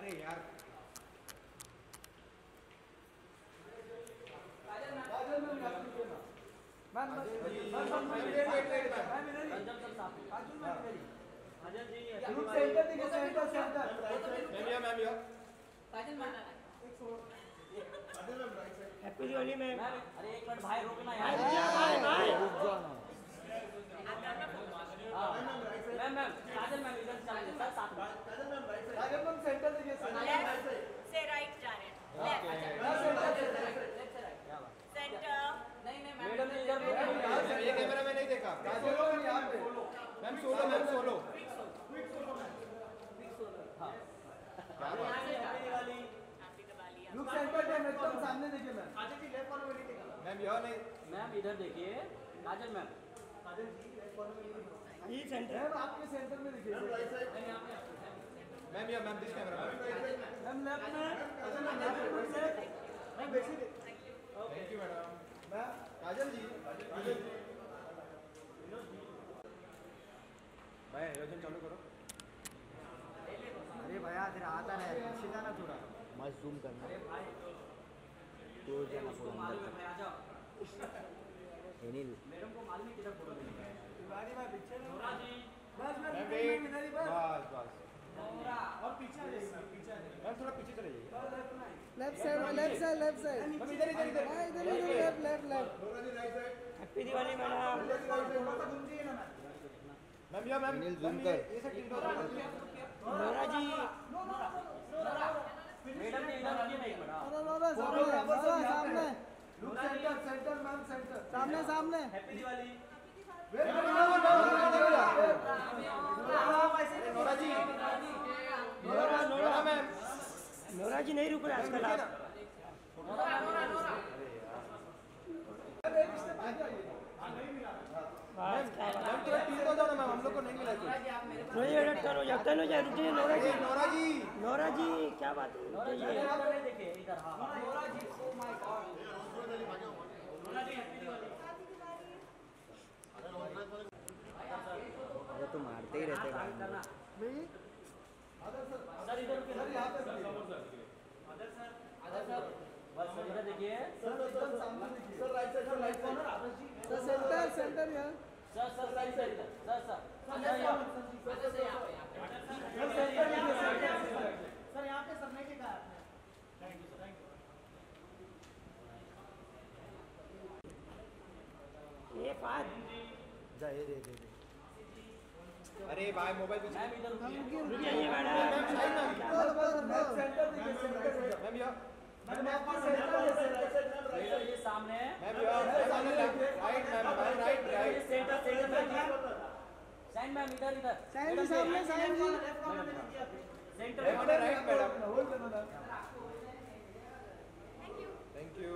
अरे यार happy Diwali ma'am. अरे एक मिनट भाई रुकना यार। रुक जाओ ना। मैम मैम काजल मैम इधर चलेंगे सर साथ में। काजल मैम सेंटर देखिए से राइट जा रहे हैं। सेंटर नहीं नहीं मैडम ने इधर ये कैमरा में नहीं देखा काजल मैम यहाँ पे मैम सोलो हां क्या बात है हैप्पी दिवाली लुक सेंटर पे एकदम सामने देखिए ma'am Kajal ji left corner में नहीं देखा मैम यहाँ नहीं मैम इधर देखिए काजल मैम ये सेंटर मैम आपके सेंटर में देखिए मैम या ma'am this camera ma'am left में ma'am basic thank you madam ma'am Kajal ji भाई आयोजन चालू करो अरे भैया तेरा आता है पीछे जाना थोड़ा मस्त जूम करना। तो जाना उसको मालूम है भाई आ जाओ। अनिल मैडम को मालूम है किधर फोटो लेनी है। तिवारी भाई पीछे नोरा जी बस मैम इधर ही बस नोरा और पीछे आ जाइए मैम थोड़ा पीछे चले जाइए लेफ्ट साइड मैम इधर इधर left Nora ji right side happy Diwali madam. थोड़ा सा घूम जाइए ना मैम या मैम अनिल zoom कर। ये सब टिक नोरा जी मैडम ने इधर रुकिए नहीं बड़ा। सामने लुक सेंटर मैम सेंटर सामने हैप्पी दिवाली। नोरा जी नोरा मैम नोरा जी नहीं रुक रहे आजकल आप। बस क्या बात। मैम थोड़ा पीछे हो जाओ ना मैम हम लोग को नहीं मिला कुछ रोज एडिट करो जब तक नहीं जाए रुकिए। नोरा जी नोरा जी क्या बात है नोरा जी रुकिए। इधर नहीं देखिए इधर हां Nora ji oh my God Nora ji happy Diwali. अरे तो मारते ही रहते हैं। सर इधर रुकिए सर यहां पे आदर सर बस सर इधर देखिए सर एकदम सामने देखिए sir right corner Adarsh ji centre यार सर सर सर इधर सर सर सर यहाँ पे सर नहीं देखा आपने थैंक यू ये बात जा ये दे अरे भाई मोबाइल पीछे मैम इधर रुकिए रुकिए मैडम। मैम सेंटर देखिए सेंटर मैम या मैम आपका सेंटर मैडम ये सामने है मैम या सामने right ma'am right centre sign ma'am इधर सामने सेंटर राइट मैडम होल्ड करना मैम थैंक यू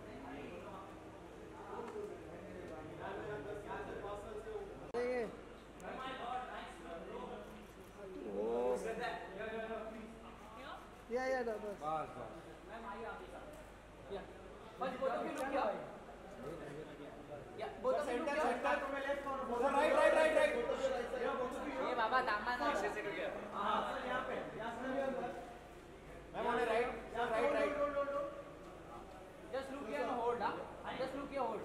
या बस बस मैम आइए आप या बस बोथ ऑफ यू लुक या both of you look right ये बाबा दामन से रुकिए हां सर यहाँ पे ma'am on right just look here and hold just look here hold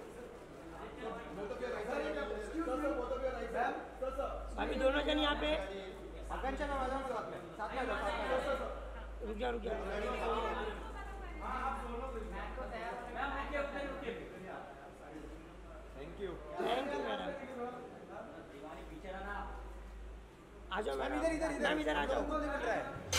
अभी दोनों जन यहाँ पे आकांक्षा मैम आ जाओ साथ में रुक जा मैम रुकिए उधर रुकिए थैंक यू मैडम। दीवानी पीछे रहना आ जाओ मैम मैम इधर मैम इधर आ जाओ। हमको नहीं मिल रहा है